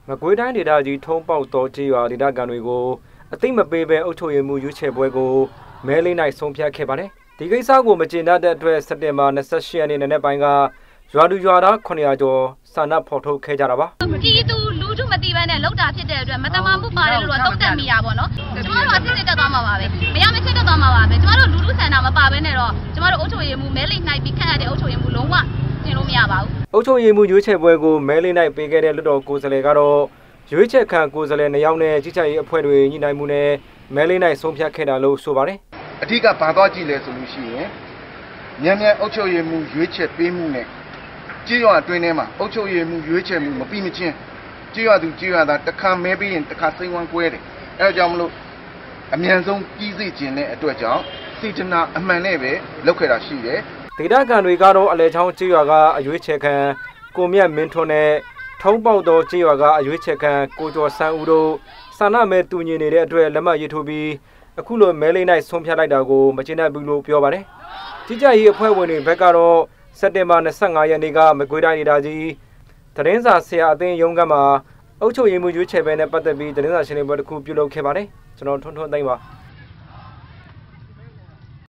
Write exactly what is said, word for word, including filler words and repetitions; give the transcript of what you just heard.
မကွေးတိုင်းဒေသကြီးထုံးပေါက်တော်ကြီးရွာဒေသခံတွေကိုအသိမပေးဘဲအုပ်ချုပ်ရေးမှုရွေးချယ်ပွဲကိုမဲလေးနိုင်ဆုံးဖြတ်ခဲ့ပါတယ်။ဒီကိစ္စကိုမကျေနပ်တဲ့အတွက်စက်တင်ဘာ၂၈ရက်နေ့နေ့ပိုင်းကရွာသူရွာသားခုနှစ်ရာကျော်ဆန္ဒဖော်ထုတ်ခဲ့ကြတာပါ။ပြည်သူလူထုမတိပန်းနဲ့လောက်တာဖြစ်တဲ့အတွက်မတမာမှုပါတယ်လို့တော့တုံ့တက်မိတာပေါ့နော်။ကျမတို့ကစစ်စစ်တက်သွားမှာပါပဲ။မရမစစ်တက်သွားမှာပါပဲ။ကျမတို့လူထုဆန္ဒမပါဘဲနဲ့တော့ကျမတို့အုပ်ချုပ်ရေးမှုမဲလေးနိုင်ပြီးခန့်ရတဲ့အုပ်ချုပ်ရေးမှုလုံးဝကျင်လို့မရပါဘူး။အုပ်ချုပ်ရေးမှုရွေးချယ်ပွဲကိုမဲလေးနိုင်ပေးခဲ့တဲ့လွှတ်တော်ကိုယ်စားလှယ်ကတော့ရွေးချယ်ခံကိုယ်စားလှယ်နှစ်ယောက်နဲ့ကြီးကြပ်ရေးအဖွဲ့တွေညှိနှိုင်းမှုနဲ့မဲလေးနိုင်ဆုံးဖြတ်ခဲ့တာလို့ဆိုပါတယ်။အဓိကဘာသွားကြည့်လဲဆိုလို့ရှိရင်မြန်မြန်အုပ်ချုပ်ရေးမှုရွေးချယ်ပေးမှုနဲ့ကြေးရွာအတွင်းထဲမှာအုပ်ချုပ်ရေးမှုရွေးချယ်မှုမပြီးမချင်းကြေးရွာသူကြေးရွာသားတစ်ခါမဲပေးရင်တစ်ခါစိတ်ဝမ်းကွဲတယ်။အဲဒါကြောင့်မလို့အမြန်ဆုံးကြီးစိတ်ခြင်းတဲ့အတွက်ကြောင့်စေတနာအမှန်နဲ့ပဲလုပ်ခဲ့တာရှိတယ်။ဒေသခံတွေကတော့အလဲချောင်းကြေးရွာကအရွေးချယ်ခံကိုမြတ်မင်းထွန်းနဲ့ထုံးပေါက်တော်ကြေးရွာကအရွေးချယ်ခံကိုကျော်ဆန်းဦးတို့ဆန္ဒမဲတူညီနေတဲ့အတွက်လက်မှတ်ရေးထိုးပြီးအခုလိုမဲလေးနိုင်ဆုံးဖြတ်လိုက်တာကိုမကျေနပ်ဘူးလို့ပြောပါတယ်။ကြီးကြပ်ရေးအဖွဲ့ဝင်တွေဘက်ကတော့စက်တင်ဘာ၂၅ရက်နေ့ကမကွေးတိုင်းဒေသကြီးသတင်းစာဆရာအသင်းရုံးခန်းမှာအုပ်ချုပ်ရေးမှုရွေးချယ်ပွဲနဲ့ပတ်သက်ပြီးသတင်းစာရှင်းလင်းပွဲတစ်ခုပြုလုပ်ခဲ့ပါတယ်။ကျွန်တော်ထွန်းထွန်းသိန်းပါ။